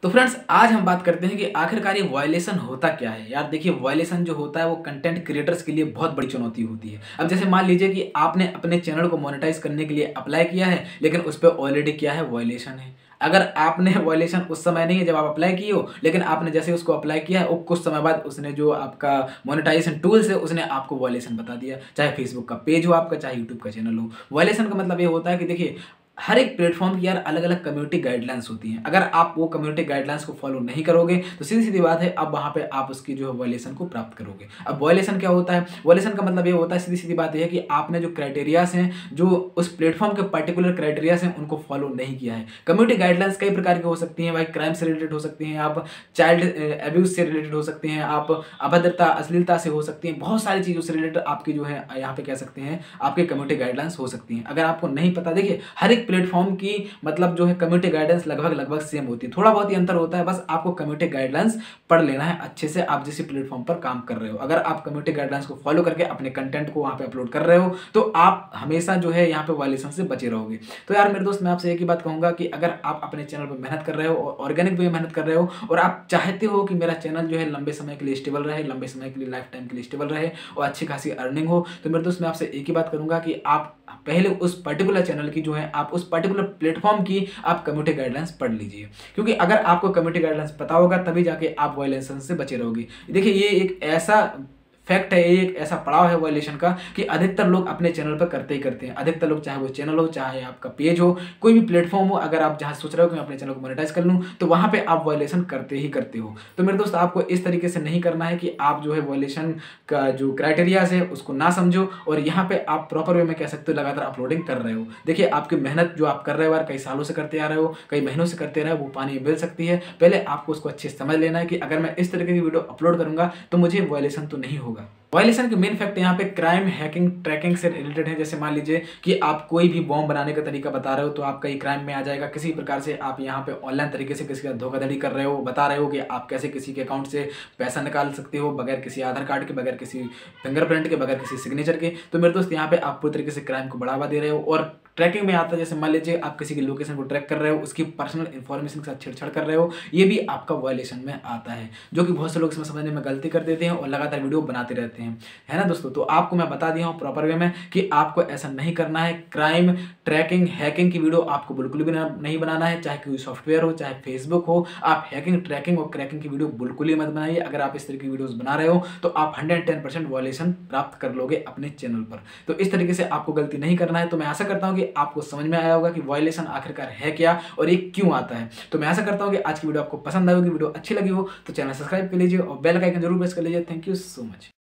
तो फ्रेंड्स आज हम बात करते हैं कि आखिरकार ये वायलेशन होता क्या है। यार देखिए, वायलेशन जो होता है वो कंटेंट क्रिएटर्स के लिए बहुत बड़ी चुनौती होती है। अब जैसे मान लीजिए कि आपने अपने चैनल को मोनेटाइज करने के लिए अप्लाई किया है, लेकिन उस पर ऑलरेडी क्या है, वायलेशन है। अगर आपने वायलेशन उस समय नहीं है जब आप अप्लाई किए हो, लेकिन आपने जैसे उसको अप्लाई किया है और कुछ समय बाद उसने जो आपका मोनेटाइजेशन टूल्स है उसने आपको वायलेशन बता दिया, चाहे फेसबुक का पेज हो आपका, चाहे यूट्यूब का चैनल हो। वायलेशन का मतलब ये होता है कि देखिए, हर एक प्लेटफॉर्म की यार अलग अलग कम्युनिटी गाइडलाइंस होती हैं। अगर आप वो कम्युनिटी गाइडलाइंस को फॉलो नहीं करोगे तो सीधी सीधी बात है, अब वहाँ पे आप उसकी जो है वायलेशन को प्राप्त करोगे। अब वायलेशन क्या होता है? वायलेशन का मतलब ये होता है, सीधी सीधी बात यह है कि आपने जो क्राइटेरियाज हैं, जो उस प्लेटफॉर्म के पर्टिकुलर क्राइटेरियाज हैं, उनको फॉलो नहीं किया है। कम्युनिटी गाइडलाइंस कई प्रकार की हो सकती हैं भाई, क्राइम से रिलेटेड हो सकती हैं, आप चाइल्ड एब्यूज से रिलेटेड हो सकती हैं, आप अभद्रता अश्लीलता से हो सकती हैं, बहुत सारी चीज़ों से रिलेटेड आपकी जो है यहाँ पे कह सकते हैं आपकी कम्युनिटी गाइडलाइंस हो सकती हैं। अगर आपको नहीं पता, देखिए हर एक प्लेटफॉर्म की मतलब जो है कम्युनिटी गाइडेंस लगभग सेम होती है, थोड़ा बहुत ही अंतर होता है। बस आपको कम्युनिटी गाइडलाइंस पढ़ लेना है अच्छे से, आप जिस प्लेटफॉर्म पर काम कर रहे हो। अगर आप कम्युनिटी गाइडलाइंस को फॉलो करके अपने कंटेंट को वहां पे अपलोड कर रहे हो तो आप हमेशा जो है यहाँ पे वायलेशन से बचे रहोगे। तो यार मेरे दोस्त, मैं आपसे एक ही बात कहूंगा कि अगर आप अपने चैनल पर मेहनत कर रहे हो और ऑर्गेनिक वे में मेहनत कर रहे हो और आप चाहते हो कि मेरा चैनल जो है लंबे समय के लिए स्टेबल रहे, लंबे समय के लिए लाइफ टाइम के लिए स्टेबल रहे और अच्छी खासी अर्निंग हो, तो मेरे दोस्त मैं आपसे एक ही बात करूंगा कि आप पहले उस पर्टिकुलर चैनल की जो है, आप उस पर्टिकुलर प्लेटफॉर्म की आप कम्युनिटी गाइडलाइंस पढ़ लीजिए। क्योंकि अगर आपको कम्युनिटी गाइडलाइंस पता होगा तभी जाके आप वायलेशन से बचे रहोगे। देखिए ये एक ऐसा फैक्ट है, ये एक ऐसा पड़ाव है वायलेशन का कि अधिकतर लोग अपने चैनल पर करते ही करते हैं। अधिकतर लोग, चाहे वो चैनल हो, चाहे आपका पेज हो, कोई भी प्लेटफॉर्म हो, अगर आप जहां सोच रहे हो कि मैं अपने चैनल को मोनेटाइज कर लूं तो वहां पे आप वायलेशन करते ही करते हो। तो मेरे दोस्त, आपको इस तरीके से नहीं करना है कि आप जो है वायलेशन का जो क्राइटेरियाज है उसको ना समझो और यहाँ पे आप प्रॉपर वे में कह सकते हो लगातार अपलोडिंग कर रहे हो। देखिए आपकी मेहनत जो आप कर रहे हो यार, कई सालों से करते आ रहे हो, कई महीनों से करते रहे हो, वो पानी मिल सकती है। पहले आपको उसको अच्छे से समझ लेना है कि अगर मैं इस तरीके की वीडियो अपलोड करूंगा तो मुझे वायलेशन तो नहीं होगा। वायलेशन के मेन फैक्ट यहाँ पे क्राइम, हैकिंग, ट्रैकिंग से रिलेटेड है। जैसे मान लीजिए कि आप कोई भी बॉम्ब बनाने का तरीका बता रहे हो तो आपका ये क्राइम में आ जाएगा। किसी प्रकार से आप यहाँ पे ऑनलाइन तरीके से किसी का धोखाधड़ी कर रहे हो, बता रहे हो कि आप कैसे किसी के अकाउंट से पैसा निकाल सकते हो बगैर किसी आधार कार्ड के, बगैर किसी फिंगरप्रिंट के, बगैर किसी सिग्नेचर के। तो मेरे दोस्त यहाँ पे आप पूरी तरीके से क्राइम को बढ़ावा दे रहे हो। और ट्रैकिंग में आता है, जैसे मान लीजिए आप किसी की लोकेशन को ट्रैक कर रहे हो, उसकी पर्सनल इन्फॉर्मेशन के साथ छेड़छाड़ कर रहे हो, ये भी आपका वायलेशन में आता है, जो कि बहुत से लोग इसमें समझने में गलती कर देते हैं और लगातार वीडियो बनाते रहते हैं, है ना दोस्तों। तो आपको मैं बता दिया हूँ प्रॉपर वे में कि आपको ऐसा नहीं करना है। क्राइम, ट्रैकिंग, हैकिंग की वीडियो आपको बिल्कुल भी नहीं बनाना है, चाहे कोई सॉफ्टवेयर हो, चाहे फेसबुक हो। आप हैकिंग, ट्रैकिंग और क्रैकिंग की वीडियो बिल्कुल ही मत बनाइए। अगर आप इस तरह की वीडियोस बना रहे हो तो आप 110% वायलेशन प्राप्त कर लोगे अपने चैनल पर। तो इस तरीके से आपको गलती नहीं करना है। तो मैं आशा करता हूँ कि आपको समझ में आया होगा कि वायलेशन आखिरकार है क्या और ये क्यों आता है। तो मैं आशा करता हूँ कि आज की वीडियो आपको पसंद आई होगी। वीडियो अच्छी लगी हो तो चैनल सब्सक्राइब कर लीजिए और बेल का आइकन जरूर प्रेस कर लीजिए। Thank you so much.